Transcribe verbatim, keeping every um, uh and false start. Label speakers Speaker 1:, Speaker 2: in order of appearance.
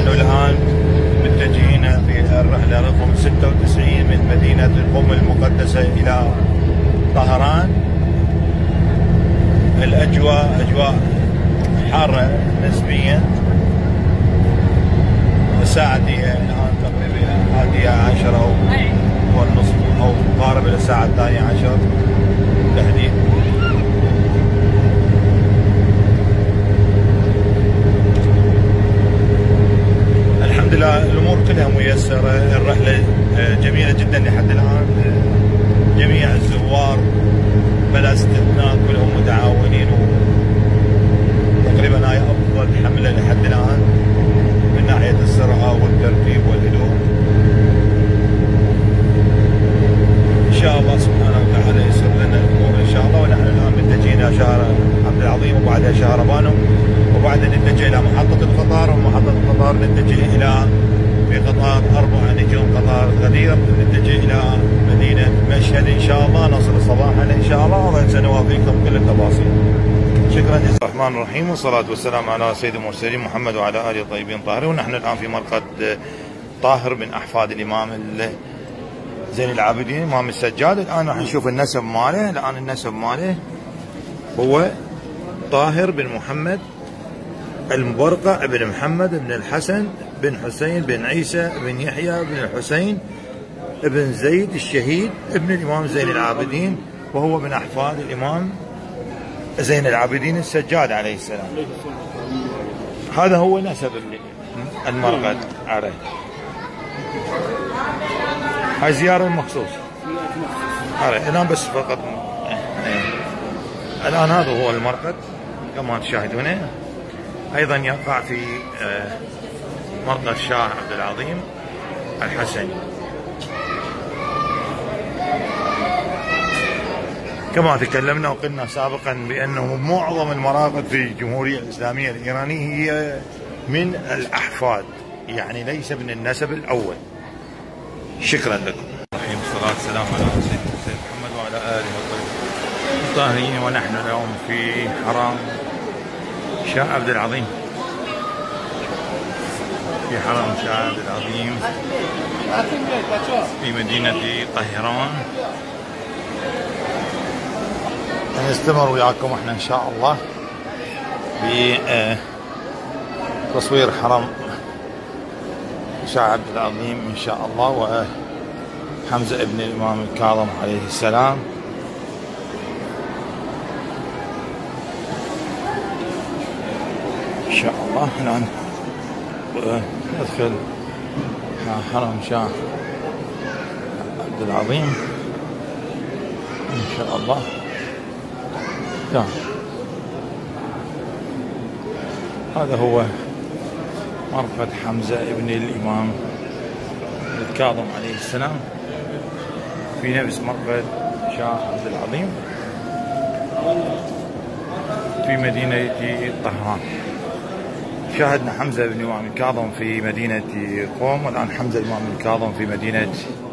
Speaker 1: ونحن الآن متجهين في الرحلة رقم ستة وتسعين من مدينة القم المقدسة إلى طهران. الأجواء أجواء حارة نسبيا. الساعة دي الآن تقريبا الحادية عشرة والنصف أو قارب إلى الساعة الثانية عشر تحديد. الحمد لله الأمور كلها ميسرة، الرحلة جميلة جدا لحد الآن. جميع الزوار بلا استثناء كلهم متعاونين، وتقريبا هاي أفضل حملة لحد الآن من ناحية السرعة والترتيب والهدوء. إن شاء الله سبحانه وتعالى يسر لنا الأمور إن شاء الله. ونحن الآن متجهين إلى شهر عبد العظيم وبعدها شهر بانو، وبعدها نتجه إلى محطة القطار، ومحطة القطار نتجه إلى في قطار أربعة نجوم قطار غدير نتجه إلى مدينة مشهد إن شاء الله. نصل صباحا إن شاء الله وسنوافيكم كل التفاصيل. شكرا جزيلا. الرحمن الرحيم، والصلاة والسلام على سيد المرسلين محمد وعلى آله الطيبين الطاهرين. ونحن الآن في مرقد طاهر من أحفاد الإمام زين العابدين الإمام السجاد. الآن راح نشوف النسب ماله. الآن النسب ماله هو طاهر بن محمد المبرقع بن محمد بن الحسن بن حسين بن عيسى بن يحيى بن الحسين بن زيد الشهيد ابن الإمام زين العابدين، وهو من أحفاد الإمام زين العابدين السجاد عليه السلام. هذا هو نسب المرقد عليه. هاي زيارة مخصوص عليه الآن بس فقط. الآن هذا هو المرقد كما تشاهدونه. أيضا يقع في مرقد شاه عبد العظيم الحسني. كما تكلمنا وقلنا سابقا بأنه معظم المراقد في الجمهورية الإسلامية الإيرانية هي من الأحفاد، يعني ليس من النسب الأول. شكرا لكم. الرحيم، الصلاة والسلام على سيدنا محمد وعلى آله الطاهرين. ونحن اليوم في حرم شاه عبد العظيم، في حرم شاه عبد العظيم في مدينة طهران. نستمر وياكم احنا ان شاء الله بتصوير حرم شاه عبد العظيم ان شاء الله، وحمزة ابن الامام الكاظم عليه السلام. ان شاء الله الان ندخل حرم شاه عبد العظيم ان شاء الله. نعم، هذا هو مرقد حمزة ابن الإمام الكاظم عليه السلام في نفس مرقد شاه عبد العظيم في مدينة طهران. شاهدنا حمزة بن الإمام الكاظم في مدينة قوم، والآن حمزة الإمام الكاظم في مدينة